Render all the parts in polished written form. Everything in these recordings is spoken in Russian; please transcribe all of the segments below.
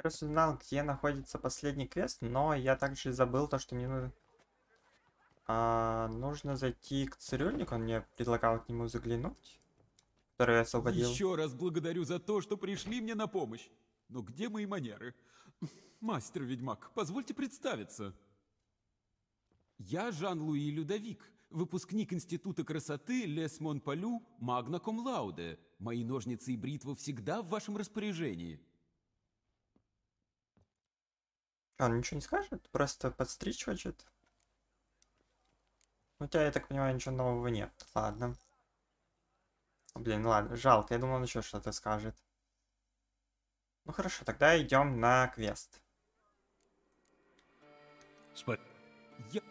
Я раз узнал, где находится последний квест, но я также забыл то, что мне нужно зайти к цирюльнику. Он мне предлагал к нему заглянуть, который я освободил. Еще раз благодарю за то, что пришли мне на помощь. Но где мои манеры? Мастер-ведьмак, позвольте представиться. Я Жан-Луи Людовик, выпускник Института красоты Лес Монпалю Магна Ком Лауде. Мои ножницы и бритва всегда в вашем распоряжении. Он ничего не скажет? Просто подстричь хочет? У тебя, я так понимаю, ничего нового нет. Ладно. Блин, ладно, жалко, я думал, он еще что-то скажет. Ну хорошо, тогда идем на квест. Я...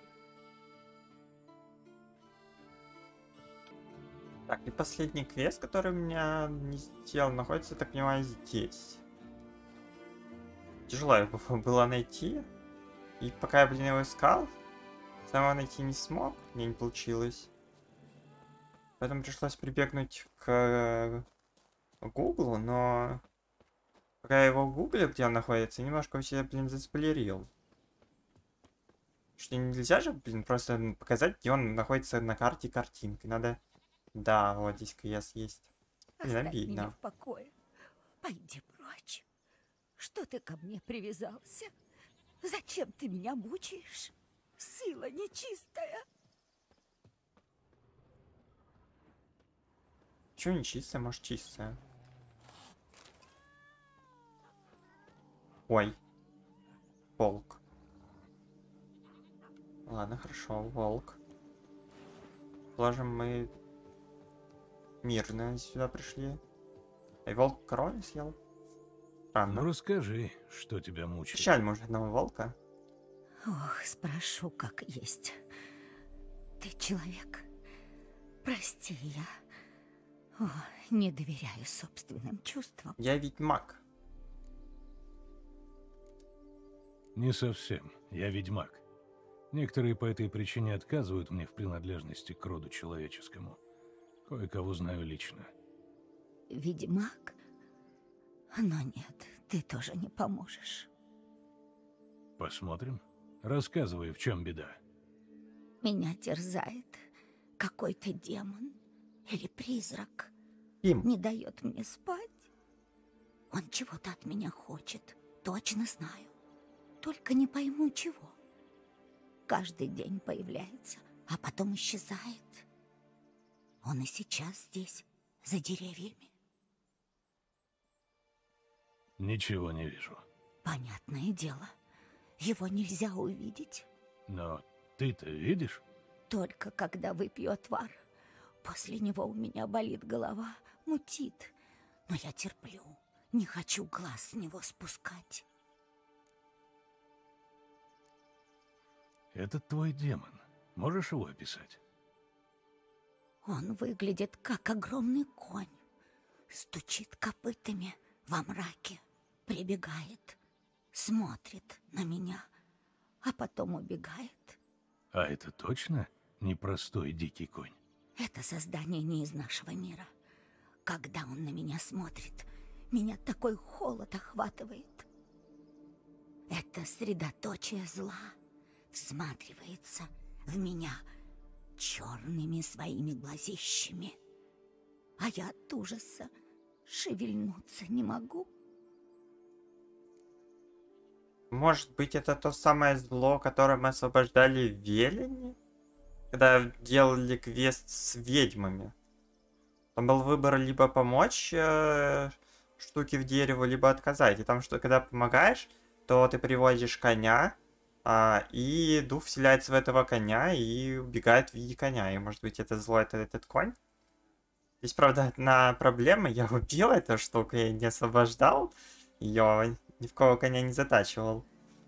Так, и последний квест, который у меня не сделал, находится, я так понимаю, здесь. Тяжело его было найти. И пока я, блин, его искал, самого найти не смог, мне не получилось. Поэтому пришлось прибегнуть к Гуглу, но пока я его гуглил, где он находится, немножко у себя, блин, заспойлерил. Что нельзя же, блин, просто показать, где он находится на карте картинкой. Надо... Да, вот здесь квест есть. Блин, Оставь обидно. меня в покое. Пойди прочь. Что ты ко мне привязался? Зачем ты меня мучаешь? Сила нечистая. Чего не чистая, может чистая? Ой. Волк. Ладно, хорошо, волк. Положим, мы мирно сюда пришли. И волк корону съел? Странно. Ну расскажи, что тебя мучает. Встречали мы уже одного волка. Ох, спрошу, как есть. Ты человек? Прости, я... О, не доверяю собственным чувствам. Я ведьмак. Не совсем. Я ведьмак. Некоторые по этой причине отказывают мне в принадлежности к роду человеческому. Кое-кого знаю лично. Ведьмак? Но нет, ты тоже не поможешь. Посмотрим. Рассказывай, в чем беда. Меня терзает какой-то демон или призрак. Им. Не дает мне спать. Он чего-то от меня хочет, точно знаю. Только не пойму чего. Каждый день появляется, а потом исчезает. Он и сейчас здесь, за деревьями. Ничего не вижу. Понятное дело, его нельзя увидеть. Но ты-то видишь? Только когда выпью отвар. После него у меня болит голова, мутит. Но я терплю, не хочу глаз с него спускать. Этот твой демон. Можешь его описать? Он выглядит как огромный конь. Стучит копытами во мраке, прибегает, смотрит на меня, а потом убегает. А это точно непростой дикий конь? Это создание не из нашего мира. Когда он на меня смотрит, меня такой холод охватывает. Это средоточие зла всматривается в меня черными своими глазищами. А я от ужаса шевельнуться не могу. Может быть, это то самое зло, которое мы освобождали в Велине? Когда делали квест с ведьмами. Там был выбор либо помочь штуке в дерево, либо отказать. И там, что когда помогаешь, то ты приводишь коня, и дух вселяется в этого коня и убегает в виде коня. И может быть это зло, это этот конь? Здесь, правда, одна проблема. Я убил эту штуку, я не освобождал ее, ни в кого коня не затачивал.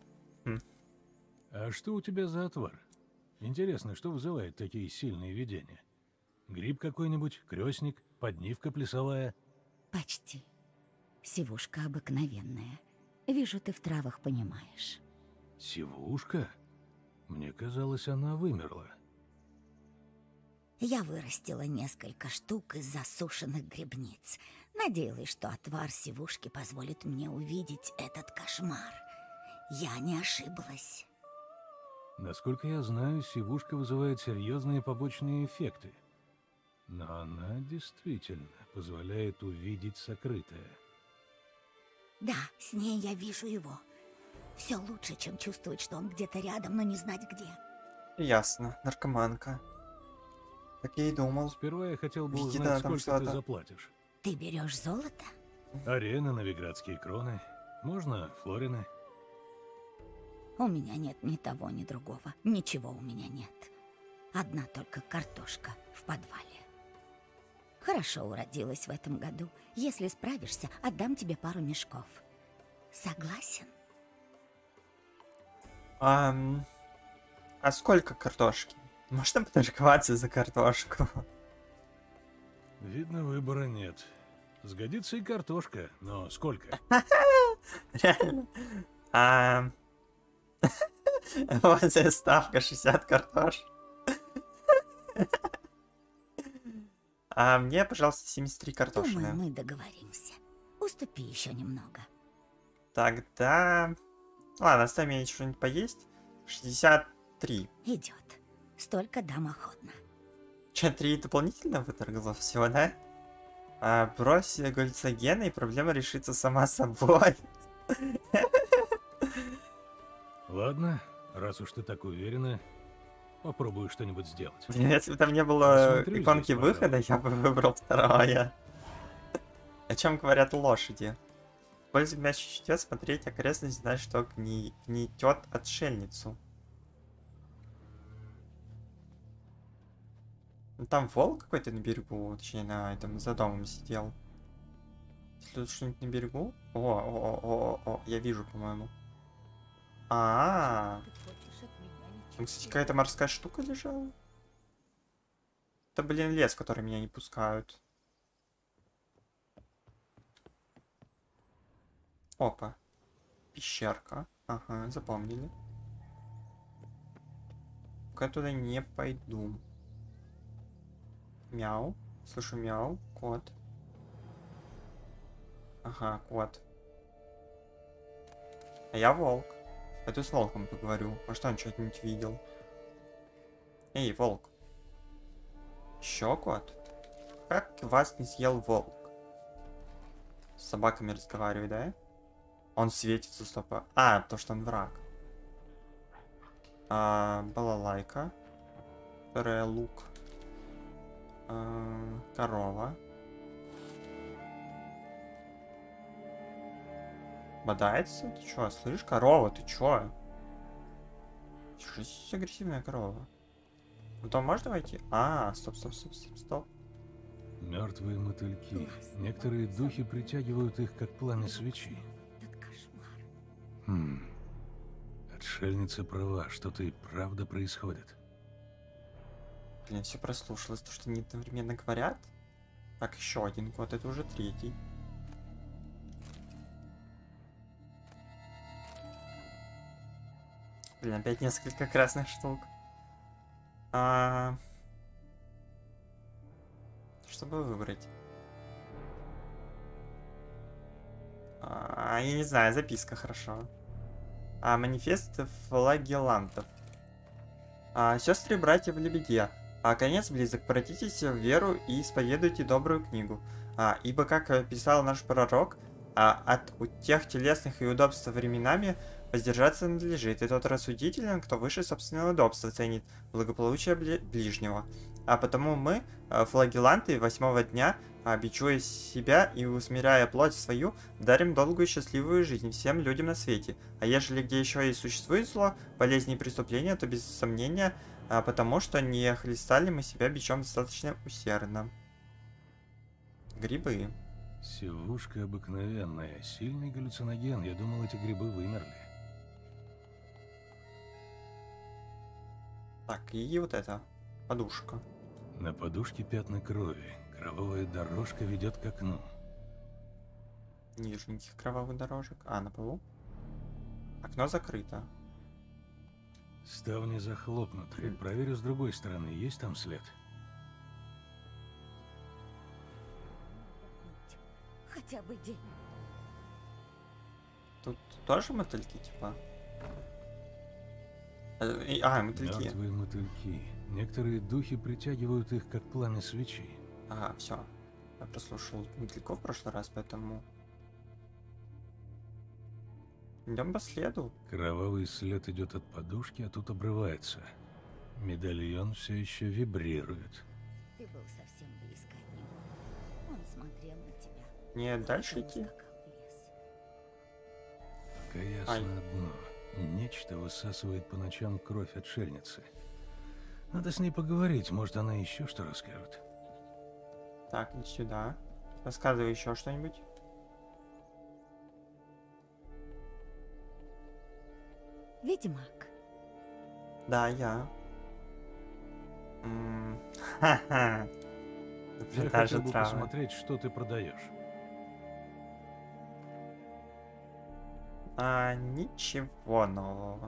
А что у тебя за отвар? Интересно, что вызывает такие сильные видения? Гриб какой-нибудь, крестник, поднивка плясовая? Почти. Сивушка обыкновенная. Вижу, ты в травах понимаешь. Сивушка? Мне казалось, она вымерла. Я вырастила несколько штук из засушенных грибниц. Надеялась, что отвар сивушки позволит мне увидеть этот кошмар. Я не ошиблась. Насколько я знаю, сивушка вызывает серьезные побочные эффекты. Но она действительно позволяет увидеть сокрытое. Да, с ней я вижу его. Все лучше, чем чувствовать, что он где-то рядом, но не знать где. Ясно, наркоманка. Так я и думал. Сперва я хотел бы Видит узнать, она там сколько ты что-то. заплатишь. Ты берешь золото? Арена, новиградские кроны. Можно флорины. У меня нет ни того, ни другого. Ничего у меня нет. Одна только картошка в подвале. Хорошо уродилась в этом году. Если справишься, отдам тебе пару мешков. Согласен? А сколько картошки? Можно поторговаться за картошку? Видно, выбора нет. Сгодится и картошка, но сколько? Реально. Вот здесь ставка 60 картош. А мне, пожалуйста, 73 Думаю, картошины. мы договоримся. Уступи еще немного. Тогда... Ладно, оставь мне что-нибудь поесть. 63. Идет. Столько дам охотно. Че, 3 дополнительно выторговал всего, да? Брось гальцогены, и проблема решится сама собой. Ладно, раз уж ты так уверена, попробую что-нибудь сделать. Блин, если бы там не было Посмотрю иконки здесь, выхода, я бы выбрал второе. О чем говорят лошади? Используй мяч чутье, смотреть окрестность, знать, что гнетет отшельницу. Ну, там волк какой-то на берегу, точнее, на этом, за домом сидел. Если тут что-нибудь на берегу? О, я вижу, по-моему. Там, кстати, какая-то морская штука лежала. Это, блин, лес, в который меня не пускают. Опа. Пещерка. Ага, запомнили. Пока туда не пойду. Мяу. Слышу мяу. Кот. Ага, кот. А я волк. Пойду с волком поговорю. Может, он что-нибудь видел. Эй, волк. Еще кот? Как вас не съел волк? С собаками разговаривай, да? Он светится, стопа. То, что он враг. Балалайка. Вторая лук. Корова. Бодается? Ты чё, слышь, корова, ты чё? Что здесь агрессивная корова? В дом можно войти? Стоп. Мертвые мотыльки. Некоторые духи притягивают их, как пламя свечи. Этот кошмар. Отшельница права, что-то и правда происходит. Блин, все прослушалось, то, что они одновременно говорят. Так, еще один кот, это уже третий. Блин, опять несколько красных штук. Чтобы выбрать. Я не знаю, записка хорошо. Манифест флагелантов. Сестры и братья в лебеде. Конец близок. Обратитесь в веру и исповедуйте добрую книгу. Ибо, как писал наш пророк, от тех телесных и удобств временами воздержаться надлежит, и тот рассудителен, кто выше собственного удобства ценит благополучие ближнего. Потому мы, флагеланты, 8-го дня, бичуя себя и усмиряя плоть свою, дарим долгую и счастливую жизнь всем людям на свете. А ежели где еще и существует зло, болезни и преступления, то без сомнения, потому что не хлестали мы себя бичом достаточно усердно. Грибы. Сивушка обыкновенная, сильный галлюциноген. Я думал, эти грибы вымерли. Так, и вот это. Подушка. На подушке пятна крови. Кровавая дорожка ведет к окну. Нижних кровавых дорожек. На полу. Окно закрыто. Ставни захлопнуты. Проверю с другой стороны, есть там след? хотя бы день. Тут тоже мотыльки, типа? Мотыльки. Мертвые мотыльки. Некоторые духи притягивают их, как пламя свечи. Ага, все. Я прослушал мотыльков в прошлый раз, поэтому... Идем по следу. Кровавый след идет от подушки, а тут обрывается. Медальон все еще вибрирует. Ты был совсем близко от него. Он смотрел на тебя. Не дальше Он идти? скакал в лес. Пока ясно одно. Нечто высасывает по ночам кровь отшельницы. Надо с ней поговорить, может, она еще что расскажет. Так, иди сюда. Рассказывай еще что-нибудь. Ведьмак. Да, я. Ха-ха. Я Даже хотел бы травы. посмотреть, что ты продаешь. Ничего нового.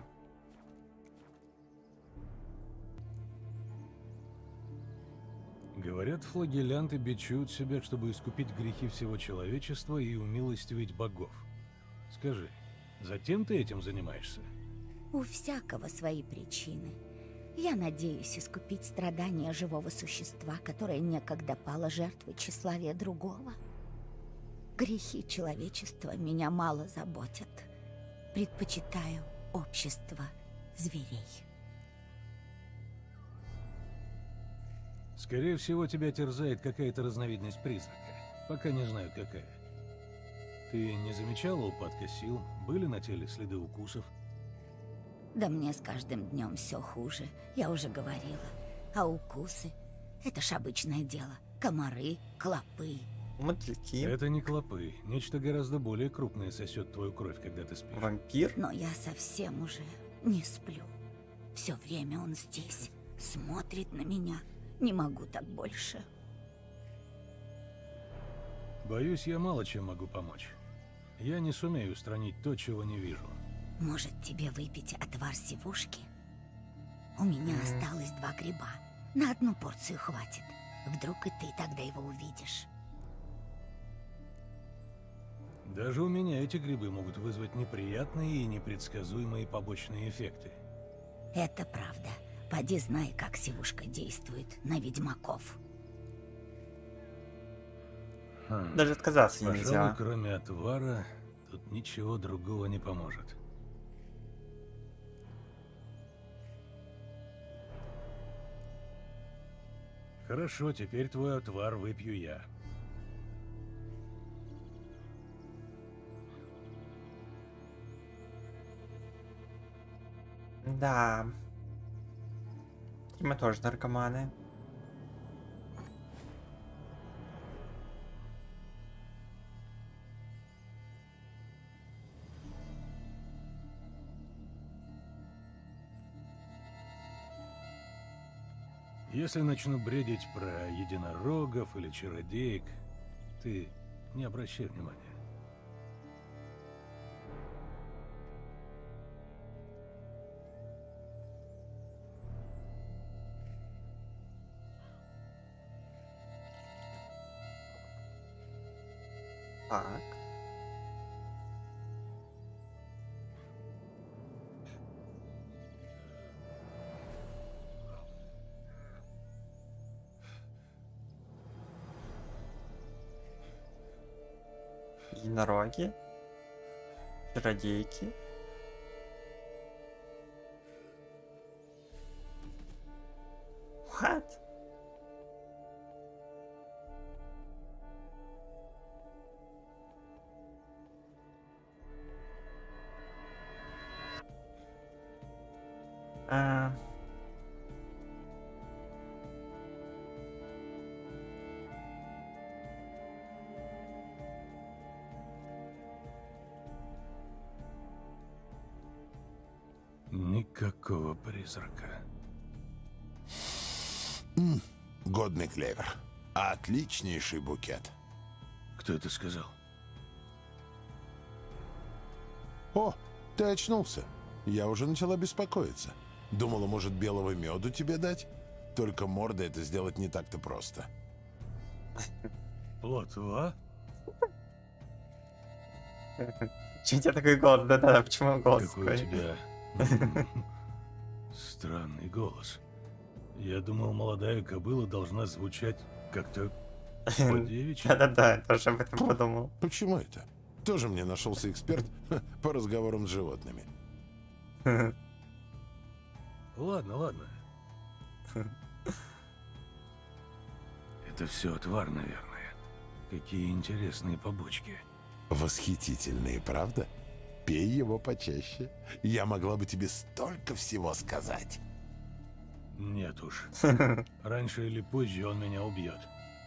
Говорят, флагелянты бичуют себя, чтобы искупить грехи всего человечества и умилостивить богов. Скажи, затем ты этим занимаешься? У всякого свои причины. Я надеюсь искупить страдания живого существа, которое некогда пало жертвой тщеславия другого. Грехи человечества меня мало заботят. Предпочитаю общество зверей. Скорее всего, тебя терзает какая-то разновидность призрака. Пока не знаю, какая. Ты не замечала упадка сил? Были на теле следы укусов? Да мне с каждым днем все хуже, я уже говорила. А укусы — это ж обычное дело. Комары, клопы. Мотыльки. Это не клопы. Нечто гораздо более крупное сосет твою кровь, когда ты спишь. Вампир. Но я совсем уже не сплю. Все время он здесь, смотрит на меня. Не могу так больше. Боюсь, я мало чем могу помочь. Я не сумею устранить то, чего не вижу. Может, тебе выпить отвар сивушки? У меня осталось 2 гриба. На одну порцию хватит. Вдруг и ты тогда его увидишь. Даже у меня эти грибы могут вызвать неприятные и непредсказуемые побочные эффекты. Это правда. Поди знай, как сивушка действует на ведьмаков. Даже отказаться Пожалуй, нельзя. кроме отвара, тут ничего другого не поможет. Хорошо, теперь твой отвар выпью я. Да. И мы тоже наркоманы. Если начну бредить про единорогов или чародеек, ты не обращай внимания. Так. Единороги. Чародейки. What? Никакого призрака. Годный клевер. Отличнейший букет. Кто это сказал? О, ты очнулся. Я уже начала беспокоиться. Думала, может, белого меду тебе дать? Только мордой это сделать не так-то просто. Плотва? Чё у тебя такой голос? Да-да, почему голос Какой у такой? тебя странный голос. Я думал, молодая кобыла должна звучать как-то по-девичьи. Да-да-да, я тоже об этом подумал. Почему это? Тоже мне нашелся эксперт по разговорам с животными. Ладно, ладно. Это все отвар, наверное. Какие интересные побочки. Восхитительные, правда? Пей его почаще. Я могла бы тебе столько всего сказать. Нет уж. Раньше или позже он меня убьет.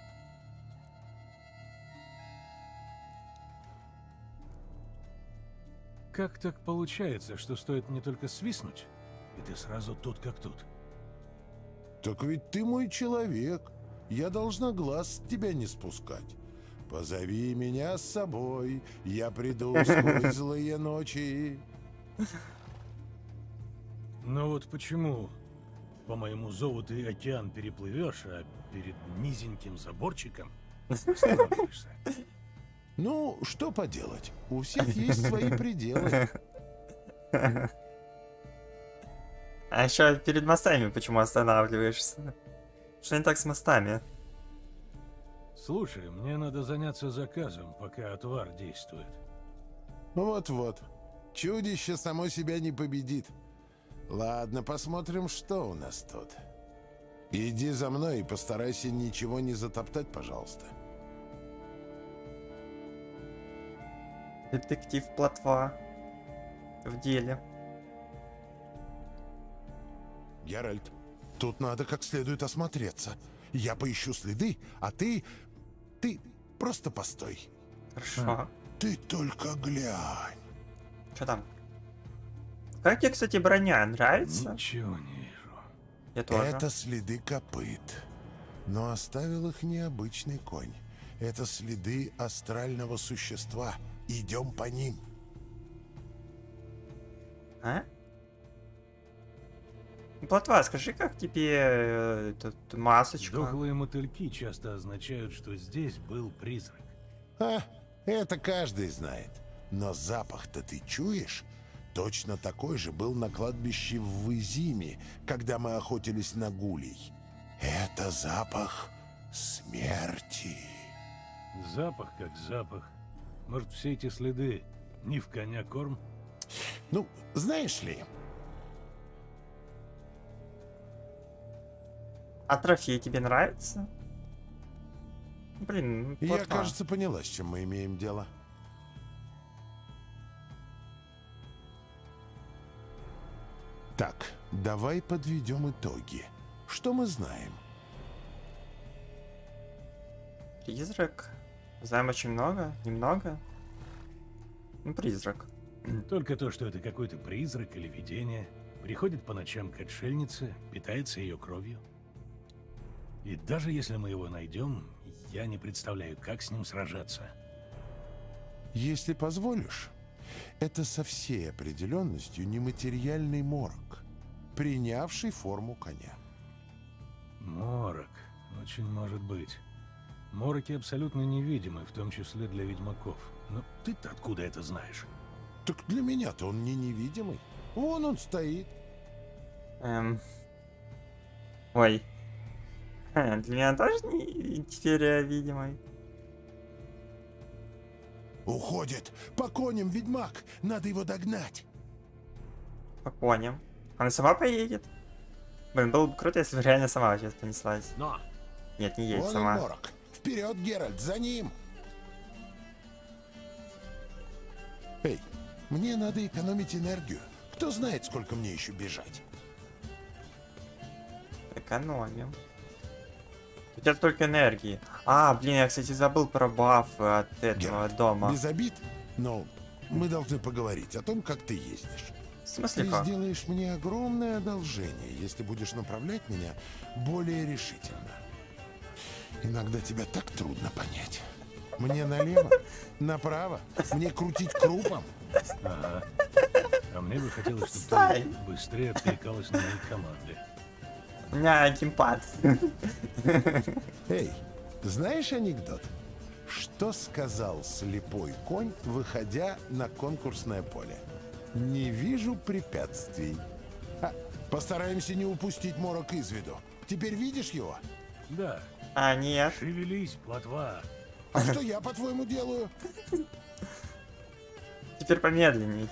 Как так получается, что стоит мне только свистнуть, и ты сразу тут как тут? Так ведь ты мой человек. Я должна глаз с тебя не спускать. Позови меня с собой. Я приду сквозь злые ночи. Ну вот почему по моему зову ты океан переплывешь, а перед низеньким заборчиком останавливаешься? Ну, что поделать? У всех есть свои пределы. А еще перед мостами почему останавливаешься? Что не так с мостами? Слушай, мне надо заняться заказом, пока отвар действует. Вот-вот. Чудище само себя не победит. Ладно, посмотрим, что у нас тут. Иди за мной и постарайся ничего не затоптать, пожалуйста. Детектив Плотва. В деле. Геральт, тут надо как следует осмотреться. Я поищу следы, а ты просто постой. Хорошо. Ты только глянь. Что там? Как тебе, кстати, броня? Нравится? Ничего не вижу. Я тоже. Это следы копыт. Но оставил их необычный конь. Это следы астрального существа. Идем по ним. А? Плотва, скажи, как тебе масочка? Дохлые мотыльки часто означают, что здесь был призрак. А, это каждый знает. Но запах-то ты чуешь? Точно такой же был на кладбище в Вызиме, когда мы охотились на гулей. Это запах смерти. Запах как запах. Может, все эти следы не в коня корм? Ну, знаешь ли, А трофей тебе нравится? Блин, я, Плотва. кажется, поняла, с чем мы имеем дело. Так, давай подведем итоги. Что мы знаем? Призрак. Знаем очень много, немного. Ну, призрак. Только то, что это какой-то призрак или видение, приходит по ночам к отшельнице, питается ее кровью. И даже если мы его найдем, я не представляю, как с ним сражаться. Если позволишь, это со всей определенностью нематериальный морок, принявший форму коня. Морок. Очень может быть. Мороки абсолютно невидимы, в том числе для ведьмаков. Но ты-то откуда это знаешь? Так для меня-то он не невидимый. Вон он стоит. Ой. Для меня тоже не теперь видимый. Уходит. По коням, ведьмак. Надо его догнать. По коням. Она сама поедет? Блин, было бы круто, если бы реально сама сейчас понеслась. Но! Нет, не едет Вон он, сама. морок. Вперед, Геральт, за ним. Эй, мне надо экономить энергию. Кто знает, сколько мне еще бежать. Экономим. У тебя столько энергии. А, блин, я, кстати, забыл про бафы от этого Геральт, дома. без обид, но мы должны поговорить о том, как ты ездишь. В смысле Ты как? сделаешь мне огромное одолжение, если будешь направлять меня более решительно. Иногда тебя так трудно понять. Мне налево, направо, мне крутить крупом. Ага. А мне бы хотелось, чтобы Отстань. ты быстрее откликалась на мои команды. У меня геймпад. Эй, знаешь анекдот? Что сказал слепой конь, выходя на конкурсное поле? Не вижу препятствий. Постараемся не упустить Морок из виду. Теперь видишь его? Да. А, нет. Шевелись, плотва. А что я, по-твоему, делаю? Теперь помедленней.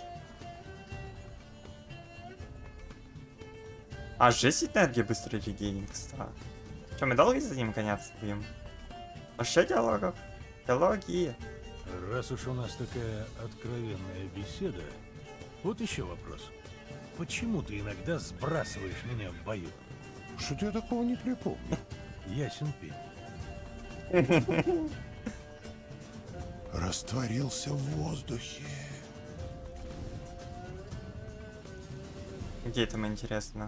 А, жесть, энергия быстро регенит, кстати. Че, мы долго за ним гоняться будем? Вообще диалогов? Диалоги. Раз уж у нас такая откровенная беседа, вот еще вопрос. Почему ты иногда сбрасываешь меня в бою? Что-то я такого не припомню. Ясен пень. Растворился в воздухе. Где там интересно?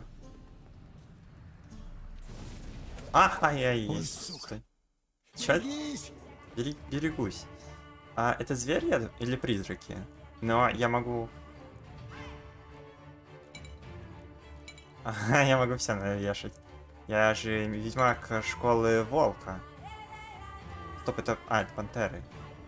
Ай-яй-яй. Ой, сука. Стой. Чё? Берегись! Берегусь. А это звери или призраки? Но я могу... Ага, я могу все навешать. Я же ведьмак школы волка. Стоп, это... А, это пантеры.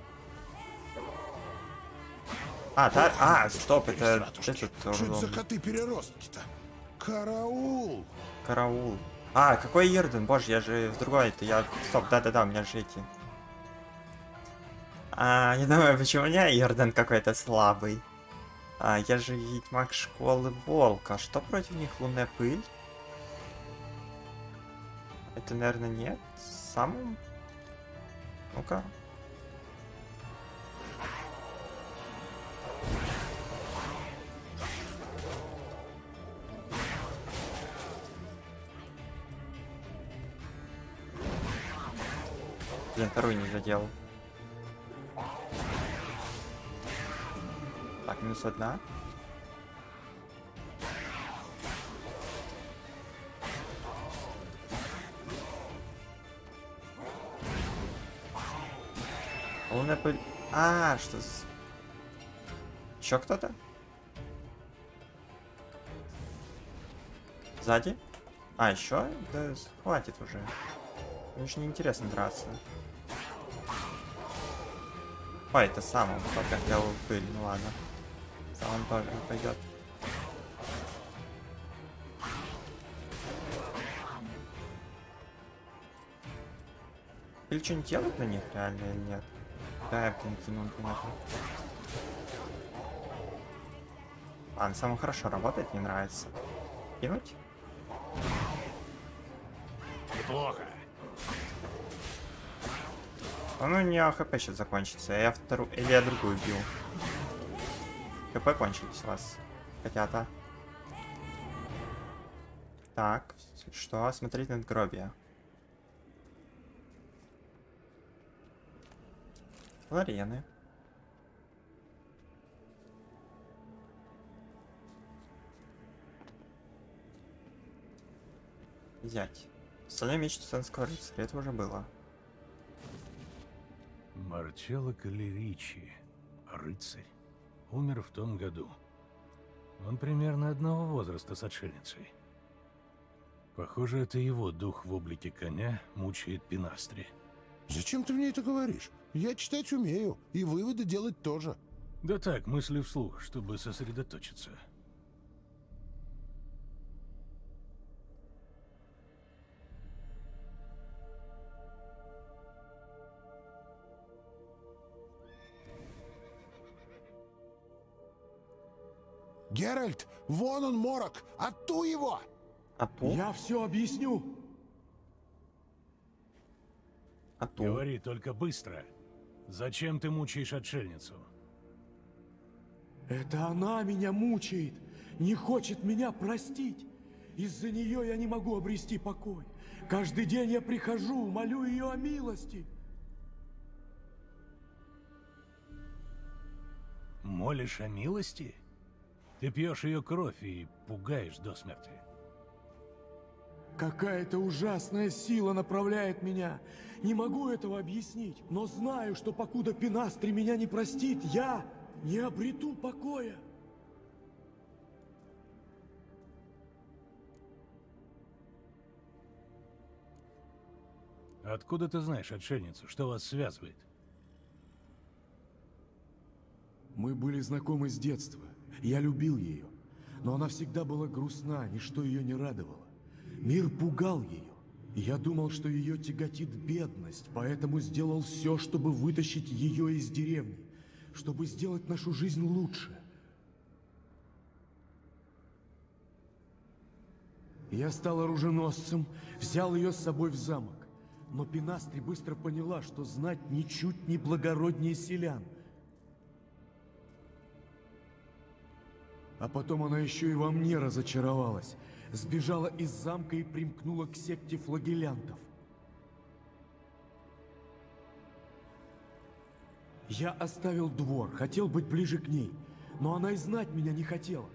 Стоп, это... Этот Что это за урод. коты-переростки-то? Караул! Караул. А, какой Ирден? Боже, я же в другой. Это я... Стоп, да-да-да, у меня же эти... Не думаю, почему у меня Ирден какой-то слабый. Я же ведьмак школы волка. Что против них? Лунная пыль? Это, наверное, нет. Самым... Ну-ка. Блин, вторую не задел. Так, минус одна. Лунная пыль. Что с... Еще кто-то? Сзади? Еще? Да хватит уже. Мне же неинтересно драться. Ой, это сам он пока хотел пыль, ну ладно. Сам он тоже пойдет. Или что-нибудь делать на них реально или нет? Да, я кинул, понятно. Ладно, самое хорошо работает, мне нравится. Кинуть? Неплохо. Ну, у нее хп сейчас закончится, я вторую... Или я другую бил. ХП кончились у вас. Котята. Так, что? Смотреть надгробие. Ларены. Взять. Стальной меч Тусенского рыцаря, это уже было. Марчелло Калеричи, рыцарь, умер в том году. Он примерно одного возраста с отшельницей. Похоже, это его дух в облике коня мучает Пинастри. Зачем ты мне это говоришь? Я читать умею, и выводы делать тоже. Да так, мысли вслух, чтобы сосредоточиться. Геральт, вон он, Морок! Отту его! Я все объясню. Говори только быстро. Зачем ты мучаешь отшельницу? Это она меня мучает, не хочет меня простить. Из-за нее я не могу обрести покой. Каждый день я прихожу, молю ее о милости. Молишь о милости? Ты пьешь ее кровь и пугаешь до смерти. Какая-то ужасная сила направляет меня. Не могу этого объяснить, но знаю, что покуда Пинастри меня не простит, я не обрету покоя. Откуда ты знаешь отшельницу? Что вас связывает? Мы были знакомы с детства. Я любил ее. Но она всегда была грустна, ничто ее не радовало. Мир пугал ее. И я думал, что ее тяготит бедность, поэтому сделал все, чтобы вытащить ее из деревни, чтобы сделать нашу жизнь лучше. Я стал оруженосцем, взял ее с собой в замок. Но Пинастри быстро поняла, что знать ничуть не благороднее селян. А потом она еще и во мне разочаровалась. Сбежала из замка и примкнула к секте флагелянтов. Я оставил двор, хотел быть ближе к ней, но она и знать меня не хотела.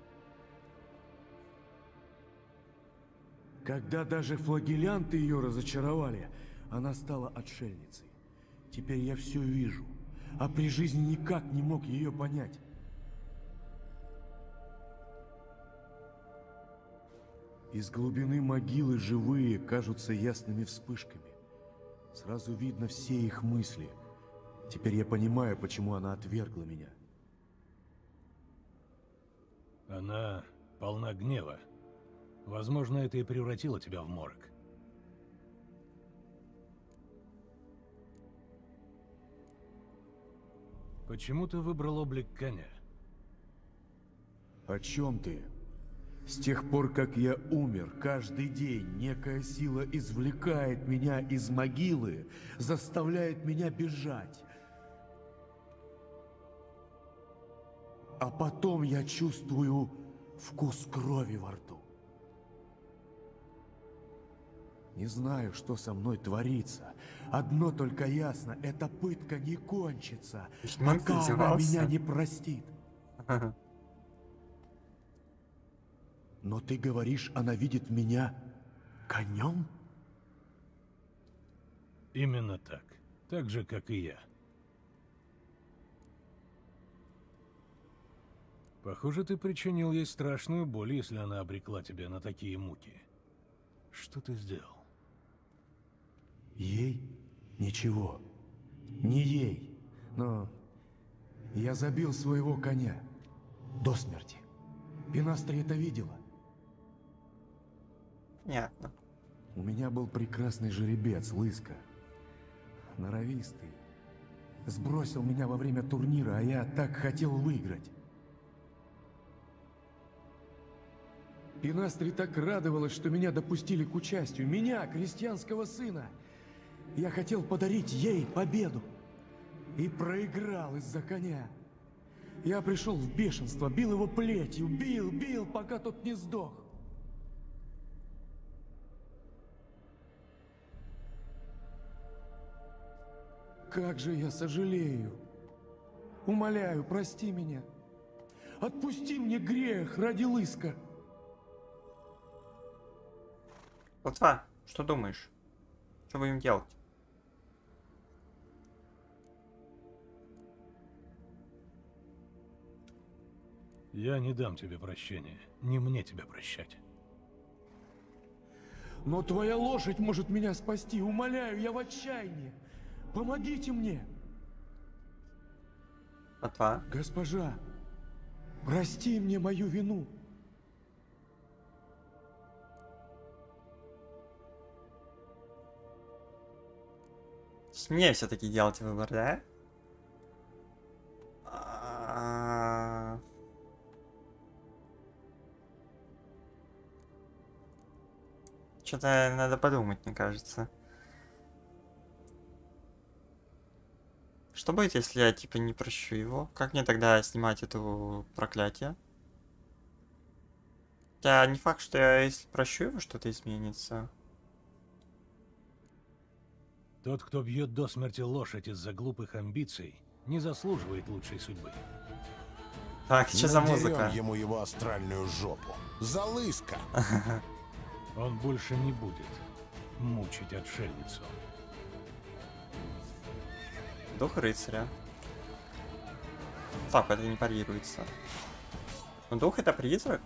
Когда даже флагелянты ее разочаровали, она стала отшельницей. Теперь я все вижу, а при жизни никак не мог ее понять. Из глубины могилы живые кажутся ясными вспышками. Сразу видно все их мысли. Теперь я понимаю, почему она отвергла меня. Она полна гнева. Возможно, это и превратило тебя в морок. Почему ты выбрал облик коня? О чем ты? С тех пор, как я умер, каждый день некая сила извлекает меня из могилы, заставляет меня бежать. А потом я чувствую вкус крови во рту. Не знаю, что со мной творится. Одно только ясно, эта пытка не кончится, пока она меня не простит. Но ты говоришь, она видит меня конем? Именно так. Так же, как и я. Похоже, ты причинил ей страшную боль, если она обрекла тебя на такие муки. Что ты сделал? Ей? Ничего. Не ей. Но я забил своего коня до смерти. Пинастри это видела. Понятно. У меня был прекрасный жеребец, Лыска. Норовистый. Сбросил меня во время турнира, а я так хотел выиграть. Пинастри так радовалась, что меня допустили к участию. Меня, крестьянского сына. Я хотел подарить ей победу. И проиграл из-за коня. Я пришел в бешенство, бил его плетью, бил, пока тот не сдох. Как же я сожалею. Умоляю, прости меня. Отпусти мне грех ради Лыска. Лотва, что думаешь? Что будем делать? Я не дам тебе прощения. Не мне тебя прощать. Но твоя лошадь может меня спасти. Умоляю, я в отчаянии. Помогите мне. Лотва? Госпожа, прости мне мою вину. Мне все-таки делать выбор, да? Что-то надо подумать, мне кажется. Что будет, если я, типа, не прощу его? Как мне тогда снимать это проклятие? Хотя не факт, что я, если прощу его, что-то изменится. Тот, кто бьет до смерти лошадь из-за глупых амбиций, не заслуживает лучшей судьбы. Так, что за музыка? Надерем ему его астральную жопу. За Лыска. Он больше не будет мучить отшельницу. Дух рыцаря. Так, это не парируется. Но дух это призрак?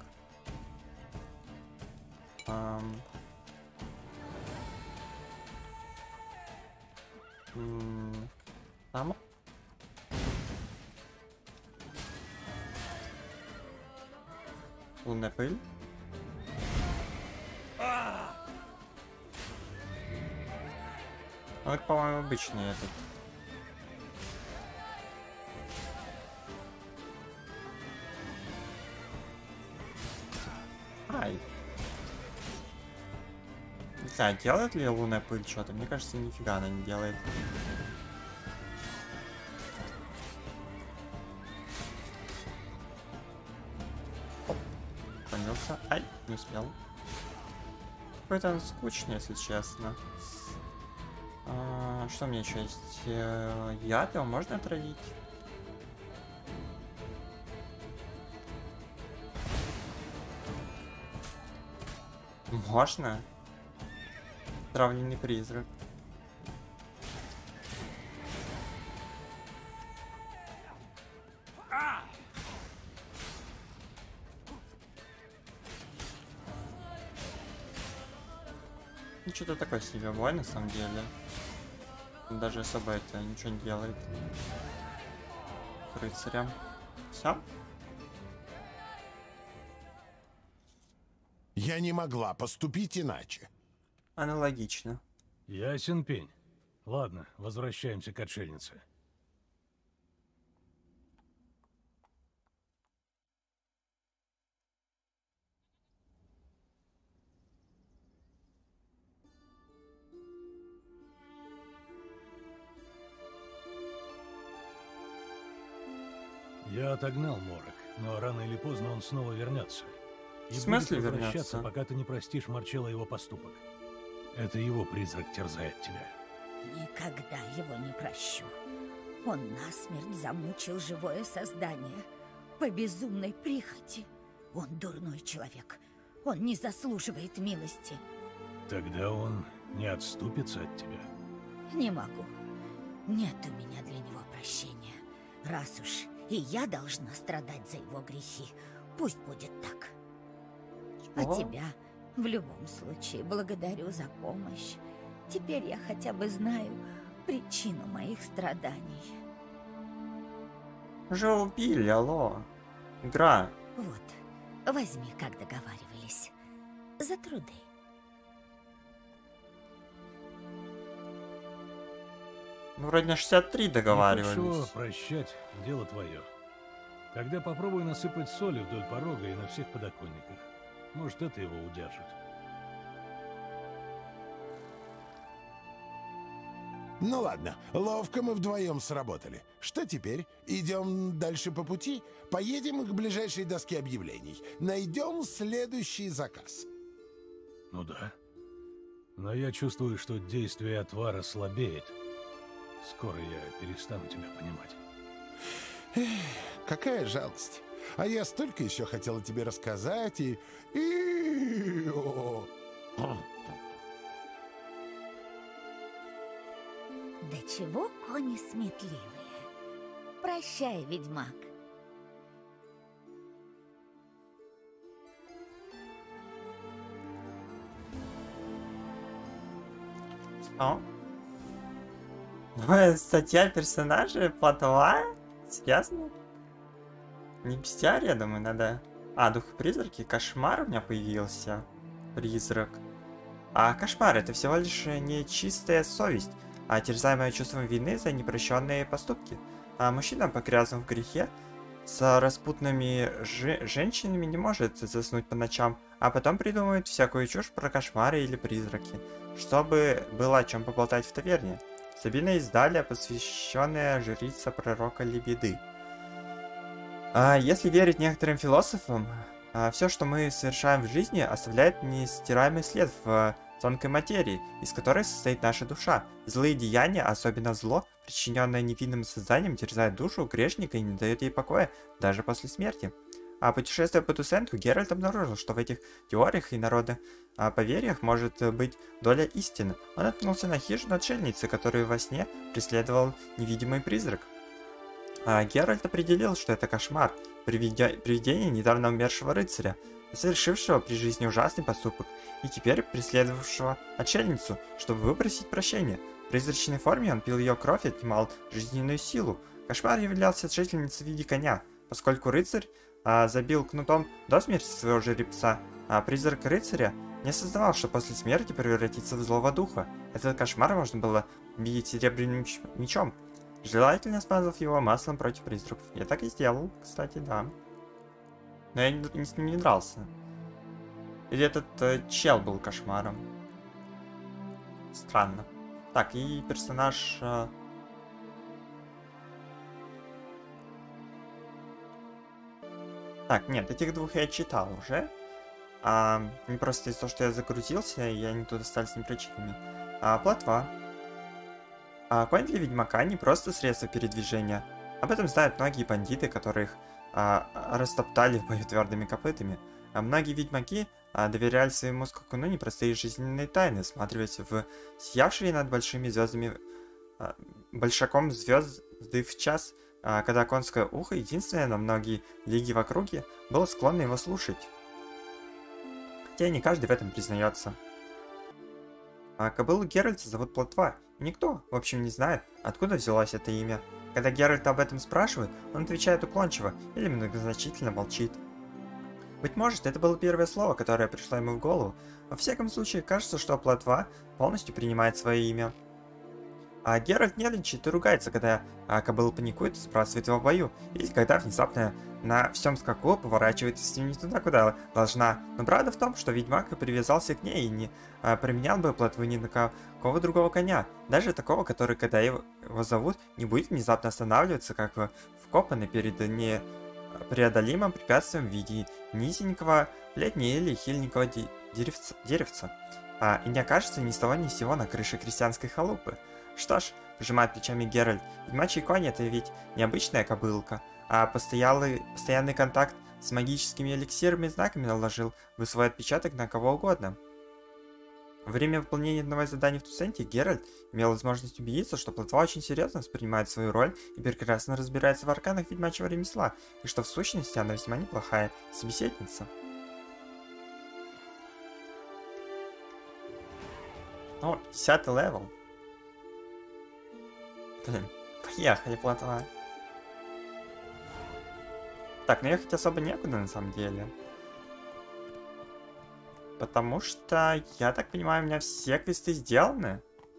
Там? Лунная пыль. Ну, это, по-моему, обычный этот. Ай. Не знаю, делает ли лунная пыль что-то? Мне кажется, нифига она не делает. Оп. Понялся. Ай, не успел. Какой-то он скучный, если честно. Что у меня еще есть? Яд его можно отравить? Можно? Травленный призрак. Ну, что-то такое себе бой, на самом деле. Даже особо это ничего не делает. Рыцарям. Все? Я не могла поступить иначе. Аналогично. Ясен пень. Ладно, возвращаемся к отшельнице. Я отогнал морок, но рано или поздно он снова вернется. И В смысле будет возвращаться, вернется? пока ты не простишь Марчелло его поступок. Это его призрак терзает тебя. Никогда его не прощу. Он насмерть замучил живое создание по безумной прихоти. Он дурной человек. Он не заслуживает милости. Тогда он не отступится от тебя. Не могу. Нет у меня для него прощения. Раз уж и я должна страдать за его грехи, пусть будет так. А О. тебя в любом случае благодарю за помощь. Теперь я хотя бы знаю причину моих страданий. Уже убили, алло. Игра. Вот, возьми, как договаривались. За труды. Ну, вроде на 63 договаривались. Хорошо, прощать — дело твое. Тогда попробуй насыпать соли вдоль порога и на всех подоконниках. Может, это его удержит. Ну ладно, ловко мы вдвоем сработали. Что теперь? Идем дальше по пути? Поедем к ближайшей доске объявлений. Найдем следующий заказ. Ну да. Но я чувствую, что действие отвара слабеет. Скоро я перестану тебя понимать. Какая жалость. А я столько еще хотела тебе рассказать и... Да чего кони сметливые. Прощай, ведьмак. Что? Новая статья персонажей платова? Серьезно? Не бестиария, я думаю, надо... А, дух призраки, кошмар у меня появился. Призрак. А кошмар — это всего лишь не чистая совесть, а терзаемая чувством вины за непрощенные поступки. А мужчина, погрязнув в грехе, с распутными женщинами не может заснуть по ночам, а потом придумывает всякую чушь про кошмары или призраки, чтобы было о чем поболтать в таверне. Стабильное издание, посвященное жрице пророка Лебеды. Если верить некоторым философам, все, что мы совершаем в жизни, оставляет нестираемый след в тонкой материи, из которой состоит наша душа. Злые деяния, особенно зло, причиненное невинным созданием, терзает душу грешника и не дает ей покоя даже после смерти. А путешествуя по Тусенту, Геральт обнаружил, что в этих теориях и народных поверьях может быть доля истины. Он наткнулся на хижину отшельницы, которую во сне преследовал невидимый призрак. Геральт определил, что это кошмар, привидение недавно умершего рыцаря, совершившего при жизни ужасный поступок, и теперь преследовавшего отшельницу, чтобы выпросить прощения. В призрачной форме он пил ее кровь и отнимал жизненную силу. Кошмар являлся жительницей в виде коня, поскольку рыцарь забил кнутом до смерти своего жеребца, а призрак рыцаря не осознавал, что после смерти превратится в злого духа. Этот кошмар можно было бить серебряным мечом, желательно смазав его маслом против призраков. Я так и сделал, кстати, да. Но я с ним не дрался. Или этот чел был кошмаром. Странно. Так, и персонаж... Так, нет, этих двух я читал уже. Не просто из-за того, что я загрузился, и они тут остались непрочитанными. Плотва. Конь для ведьмака не просто средство передвижения. Об этом знают многие бандиты, которых растоптали в бою твердыми копытами. Многие ведьмаки доверяли своему скакуну непростые жизненные тайны, всматриваясь в сиявшие над большими звездами большаком звезды в час, когда конское ухо, единственное на многие лиги в округе, было склонно его слушать. Хотя не каждый в этом признается. Кобылу Геральта зовут Плотва, и никто, в общем, не знает, откуда взялось это имя. Когда Геральт об этом спрашивает, он отвечает уклончиво или многозначительно молчит. Быть может, это было первое слово, которое пришло ему в голову. Во всяком случае, кажется, что Плотва полностью принимает свое имя. Геральт нервничает и ругается, когда кобыла паникует и сбрасывает его в бою, или когда внезапно на всем скаку поворачивается не туда, куда должна. Но правда в том, что ведьмак привязался к ней и не применял бы Плотву ни на какого другого коня, даже такого, который, когда его зовут, не будет внезапно останавливаться, как вкопанный перед непреодолимым препятствием в виде низенького плетня или хиленького деревца, и не окажется ни с того ни с сего на крыше крестьянской халупы. Что ж, пожимает плечами Геральт, ведьмачий конь — это ведь необычная кобылка, а постоянный контакт с магическими эликсирами и знаками наложил бы свой отпечаток на кого угодно. Во время выполнения одного из заданий в Тусенте Геральт имел возможность убедиться, что Плотва очень серьезно воспринимает свою роль и прекрасно разбирается в арканах ведьмачьего ремесла, и что в сущности она весьма неплохая собеседница. О, 10-й левел. Блин, поехали, Плотва. Так, ну ехать особо некуда на самом деле. Потому что, я так понимаю, у меня все квесты сделаны.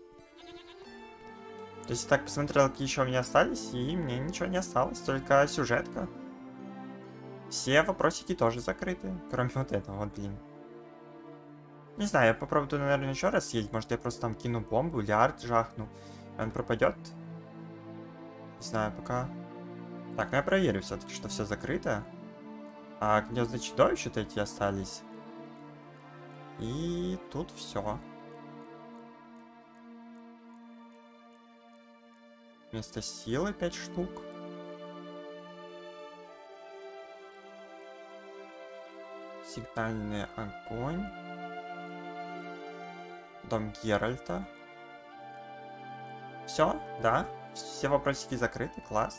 То есть я так посмотрел, какие еще у меня остались, и мне ничего не осталось, только сюжетка. Все вопросики тоже закрыты, кроме вот этого вот, блин. Не знаю, я попробую, наверное, еще раз съездить. Может, я просто там кину бомбу или арт жахну, и он пропадет. Не знаю, пока. Так, ну я проверю все-таки, что все закрыто. Гнезда чудовищ вот эти остались. И тут все. Вместо силы 5 штук. Сигнальный огонь. Дом Геральта. Все, да. Все вопросики закрыты, класс.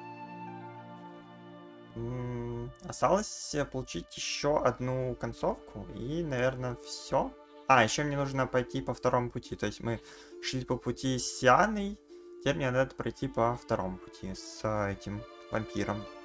Осталось получить еще одну концовку, и, наверное, все. Еще мне нужно пойти по второму пути. То есть мы шли по пути с Сианой, теперь мне надо пройти по второму пути с этим вампиром.